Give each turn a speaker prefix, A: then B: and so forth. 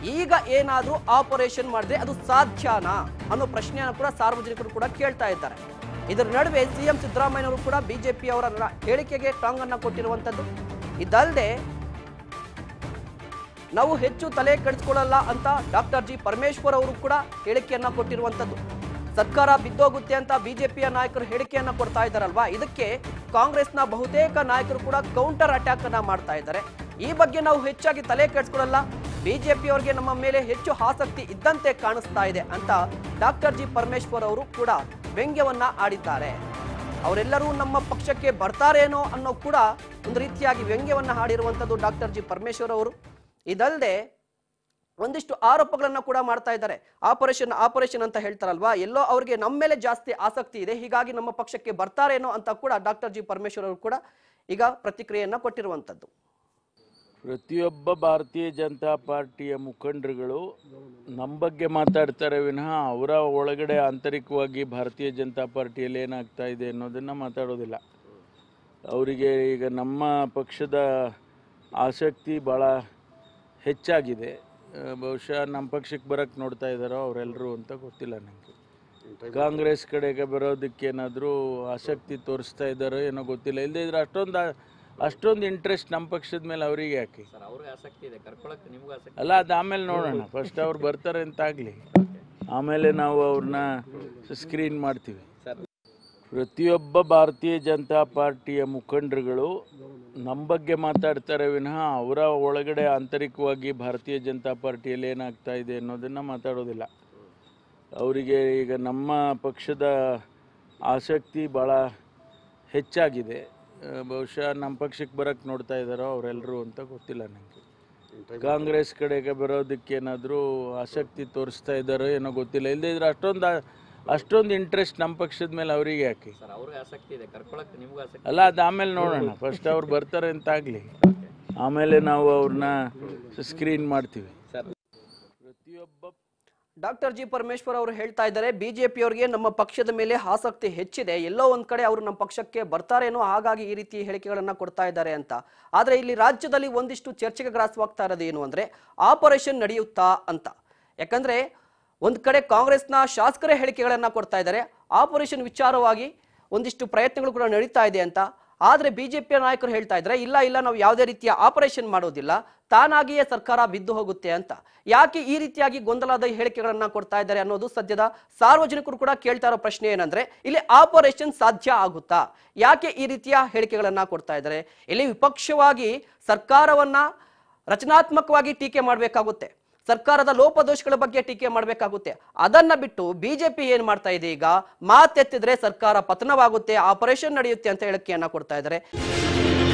A: ಈಗ ಏನಾದರೂ ಆಪರೇಷನ್ ಮಾಡಿದ್ರೆ ಅದು ಸಾಧ್ಯನಾ ಅನ್ನೋ ಪ್ರಶ್ನೆಯನ್ನು ಕೂಡ ಸಾರ್ವಜನಿಕರು ಕೂಡ ಕೇಳ್ತಾ ಇದ್ದಾರೆ. ಇದರ ನಡುವೆ ಸಿಎಂ ಸಿದ್ದರಾಮಯ್ಯನವರು ಕೂಡ ಬಿಜೆಪಿ ಅವರ ಹೇಳಿಕೆಗೆ ಟಾಂಗ್ ಅನ್ನು ಕೊಟ್ಟಿರುವಂತದ್ದು. ಇದಲ್ಲದೆ ನಾವು ಹೆಚ್ಚು ತಲೆ ಕೆಡಿಸಿಕೊಳ್ಳಲ್ಲ ಅಂತ ಡಾಕ್ಟರ್ ಜಿ ಪರಮೇಶ್ವರ್ ಅವರು ಕೂಡ ಹೇಳಿಕೆಯನ್ನ ಕೊಟ್ಟಿರುವಂತದ್ದು. ಸರ್ಕಾರ ಬಿದ್ದೋಗುತ್ತೆ ಅಂತ ಬಿಜೆಪಿಯ ನಾಯಕರು ಹೇಳಿಕೆಯನ್ನ ಕೊಡ್ತಾ ಇದ್ದಾರಲ್ವಾ, ಇದಕ್ಕೆ ಕಾಂಗ್ರೆಸ್ನ ಬಹುತೇಕ ನಾಯಕರು ಕೂಡ ಕೌಂಟರ್ ಅಟ್ಯಾಕ್ ಅನ್ನ ಮಾಡ್ತಾ ಇದ್ದಾರೆ. ಈ ಬಗ್ಗೆ ನಾವು ಹೆಚ್ಚಾಗಿ ತಲೆ ಕೆಡಿಸಿಕೊಳ್ಳಲ್ಲ, ಬಿಜೆಪಿ ಅವರಿಗೆ ನಮ್ಮ ಮೇಲೆ ಹೆಚ್ಚು ಆಸಕ್ತಿ ಇದ್ದಂತೆ ಕಾಣಿಸ್ತಾ ಇದೆ ಅಂತ ಡಾಕ್ಟರ್ ಜಿ ಪರಮೇಶ್ವರ್ ಅವರು ಕೂಡ ವ್ಯಂಗ್ಯವನ್ನ ಆಡಿದ್ದಾರೆ. ಅವರೆಲ್ಲರೂ ನಮ್ಮ ಪಕ್ಷಕ್ಕೆ ಬರ್ತಾರೇನೋ ಅನ್ನೋ ಕೂಡ ಒಂದು ರೀತಿಯಾಗಿ ವ್ಯಂಗ್ಯವನ್ನ ಆಡಿರುವಂತದ್ದು ಡಾಕ್ಟರ್ ಜಿ ಪರಮೇಶ್ವರ್ ಅವರು. ಇದಲ್ಲದೆ ಒಂದಿಷ್ಟು ಆರೋಪಗಳನ್ನ ಕೂಡ ಮಾಡ್ತಾ ಇದ್ದಾರೆ. ಆಪರೇಷನ್ ಅಂತ ಹೇಳ್ತಾರಲ್ವಾ, ಎಲ್ಲೋ ಅವರಿಗೆ ನಮ್ಮ ಮೇಲೆ ಜಾಸ್ತಿ ಆಸಕ್ತಿ ಇದೆ, ಹೀಗಾಗಿ ನಮ್ಮ ಪಕ್ಷಕ್ಕೆ ಬರ್ತಾರೇನೋ ಅಂತ ಕೂಡ ಡಾಕ್ಟರ್ ಜಿ ಪರಮೇಶ್ವರ್ ಅವರು ಕೂಡ ಈಗ ಪ್ರತಿಕ್ರಿಯೆಯನ್ನ ಕೊಟ್ಟಿರುವಂತದ್ದು.
B: ಪ್ರತಿಯೊಬ್ಬ ಭಾರತೀಯ ಜನತಾ ಪಾರ್ಟಿಯ ಮುಖಂಡರುಗಳು ನಮ್ಮ ಬಗ್ಗೆ ಮಾತಾಡ್ತಾರೆ ವಿನಃ ಅವರ ಒಳಗಡೆ ಆಂತರಿಕವಾಗಿ ಭಾರತೀಯ ಜನತಾ ಪಾರ್ಟಿಯಲ್ಲಿ ಏನಾಗ್ತಾ ಇದೆ ಅನ್ನೋದನ್ನು ಮಾತಾಡೋದಿಲ್ಲ. ಅವರಿಗೆ ಈಗ ನಮ್ಮ ಪಕ್ಷದ ಆಸಕ್ತಿ ಭಾಳ ಹೆಚ್ಚಾಗಿದೆ. ಬಹುಶಃ ನಮ್ಮ ಪಕ್ಷಕ್ಕೆ ಬರೋಕ್ಕೆ ನೋಡ್ತಾ ಇದ್ದಾರೋ ಅವರೆಲ್ಲರೂ ಅಂತ ಗೊತ್ತಿಲ್ಲ ನನಗೆ. ಕಾಂಗ್ರೆಸ್ ಕಡೆಗೆ ಬರೋದಕ್ಕೆ ಏನಾದರೂ ಆಸಕ್ತಿ ತೋರಿಸ್ತಾ ಇದ್ದಾರೋ ಏನೋ ಗೊತ್ತಿಲ್ಲ. ಇಲ್ಲದೇ ಇದ್ರೆ ಅಷ್ಟೊಂದು ಇಂಟ್ರೆಸ್ಟ್ ನಮ್ಮ ಪಕ್ಷದ ಮೇಲೆ ಅವರಿಗೆ ಯಾಕೆ? ಅಲ್ಲ, ಅದು ಆಮೇಲೆ ನೋಡೋಣ. ಫಸ್ಟ್ ಅವ್ರು ಬರ್ತಾರೆ ಅಂತ ಆಗಲಿ, ಆಮೇಲೆ ನಾವು ಅವ್ರನ್ನ ಸ್ಕ್ರೀನ್ ಮಾಡ್ತೀವಿ. ಪ್ರತಿಯೊಬ್ಬ ಭಾರತೀಯ ಜನತಾ ಪಾರ್ಟಿಯ ಮುಖಂಡರುಗಳು ನಮ್ಮ ಬಗ್ಗೆ ಮಾತಾಡ್ತಾರೆ ವಿನಃ ಅವರ ಒಳಗಡೆ ಆಂತರಿಕವಾಗಿ ಭಾರತೀಯ ಜನತಾ ಪಾರ್ಟಿಯಲ್ಲಿ ಏನಾಗ್ತಾ ಇದೆ ಅನ್ನೋದನ್ನು ಮಾತಾಡೋದಿಲ್ಲ. ಅವರಿಗೆ ಈಗ ನಮ್ಮ ಪಕ್ಷದ ಆಸಕ್ತಿ ಭಾಳ ಹೆಚ್ಚಾಗಿದೆ. ಬಹುಶಃ ನಮ್ಮ ಪಕ್ಷಕ್ಕೆ ಬರೋಕ್ಕೆ ನೋಡ್ತಾ ಇದ್ದಾರೋ ಅವರೆಲ್ಲರೂ ಅಂತ ಗೊತ್ತಿಲ್ಲ ನನಗೆ. ಕಾಂಗ್ರೆಸ್ ಕಡೆಗೆ ಬರೋದಕ್ಕೆ ಏನಾದರೂ ಆಸಕ್ತಿ ತೋರಿಸ್ತಾ ಇದ್ದಾರೋ ಏನೋ ಗೊತ್ತಿಲ್ಲ. ಇಲ್ಲದೇ ಇದ್ರೆ ಅಷ್ಟೊಂದು ಇಂಟ್ರೆಸ್ಟ್ ನಮ್ಮ ಪಕ್ಷದ ಮೇಲೆ ಅವರಿಗೆ ಯಾಕೆ? ಅಲ್ಲ, ಅದು ಆಮೇಲೆ ನೋಡೋಣ. ಫಸ್ಟ್ ಅವ್ರು ಬರ್ತಾರೆ ಅಂತ ಆಗಲಿ, ಆಮೇಲೆ ನಾವು ಅವ್ರನ್ನ ಸ್ಕ್ರೀನ್ ಮಾಡ್ತೀವಿ. ಪ್ರತಿಯೊಬ್ಬ
A: ಡಾಕ್ಟರ್ ಜಿ ಪರಮೇಶ್ವರ್ ಅವರು ಹೇಳ್ತಾ ಇದ್ದಾರೆ, ಬಿಜೆಪಿ ಅವರಿಗೆ ನಮ್ಮ ಪಕ್ಷದ ಮೇಲೆ ಆಸಕ್ತಿ ಹೆಚ್ಚಿದೆ, ಎಲ್ಲೋ ಒಂದ್ ಕಡೆ ಅವರು ನಮ್ಮ ಪಕ್ಷಕ್ಕೆ ಬರ್ತಾರೇನೋ, ಹಾಗಾಗಿ ಈ ರೀತಿ ಹೇಳಿಕೆಗಳನ್ನ ಕೊಡ್ತಾ ಇದ್ದಾರೆ ಅಂತ. ಆದ್ರೆ ಇಲ್ಲಿ ರಾಜ್ಯದಲ್ಲಿ ಒಂದಿಷ್ಟು ಚರ್ಚೆಗೆ ಗ್ರಾಸವಾಗ್ತಾ ಇರೋದು ಏನು ಅಂದ್ರೆ, ಆಪರೇಷನ್ ನಡೆಯುತ್ತಾ ಅಂತ. ಯಾಕಂದ್ರೆ ಒಂದ್ ಕಡೆ ಕಾಂಗ್ರೆಸ್ನ ಶಾಸಕರೇ ಹೇಳಿಕೆಗಳನ್ನ ಕೊಡ್ತಾ ಇದ್ದಾರೆ, ಆಪರೇಷನ್ ವಿಚಾರವಾಗಿ ಒಂದಿಷ್ಟು ಪ್ರಯತ್ನಗಳು ಕೂಡ ನಡೀತಾ ಇದೆ ಅಂತ. ಆದ್ರೆ ಬಿಜೆಪಿಯ ನಾಯಕರು ಹೇಳ್ತಾ ಇದ್ದಾರೆ, ಇಲ್ಲ ನಾವು ಯಾವುದೇ ರೀತಿಯ ಆಪರೇಷನ್ ಮಾಡೋದಿಲ್ಲ, ತಾನಾಗಿಯೇ ಸರ್ಕಾರ ಬಿದ್ದು ಹೋಗುತ್ತೆ ಅಂತ. ಯಾಕೆ ಈ ರೀತಿಯಾಗಿ ಗೊಂದಲದ ಹೇಳಿಕೆಗಳನ್ನ ಕೊಡ್ತಾ ಇದ್ದಾರೆ ಅನ್ನೋದು ಸದ್ಯದ ಸಾರ್ವಜನಿಕರು ಕೂಡ ಕೇಳ್ತಾ ಇರೋ ಪ್ರಶ್ನೆ. ಏನಂದ್ರೆ, ಇಲ್ಲಿ ಆಪರೇಷನ್ ಸಾಧ್ಯ ಆಗುತ್ತಾ? ಯಾಕೆ ಈ ರೀತಿಯ ಹೇಳಿಕೆಗಳನ್ನ ಕೊಡ್ತಾ ಇದ್ದಾರೆ? ಇಲ್ಲಿ ವಿಪಕ್ಷವಾಗಿ ಸರ್ಕಾರವನ್ನ ರಚನಾತ್ಮಕವಾಗಿ ಟೀಕೆ ಮಾಡಬೇಕಾಗುತ್ತೆ, ಸರ್ಕಾರದ ಲೋಪದೋಷಗಳ ಬಗ್ಗೆ ಟೀಕೆ ಮಾಡಬೇಕಾಗುತ್ತೆ. ಅದನ್ನ ಬಿಟ್ಟು ಬಿಜೆಪಿ ಏನ್ ಮಾಡ್ತಾ ಇದೆ, ಈಗ ಮಾತೆತ್ತಿದ್ರೆ ಸರ್ಕಾರ ಪತನವಾಗುತ್ತೆ, ಆಪರೇಷನ್ ನಡೆಯುತ್ತೆ ಅಂತ ಹೇಳಿಕೆಯನ್ನ ಕೊಡ್ತಾ ಇದ್ದಾರೆ.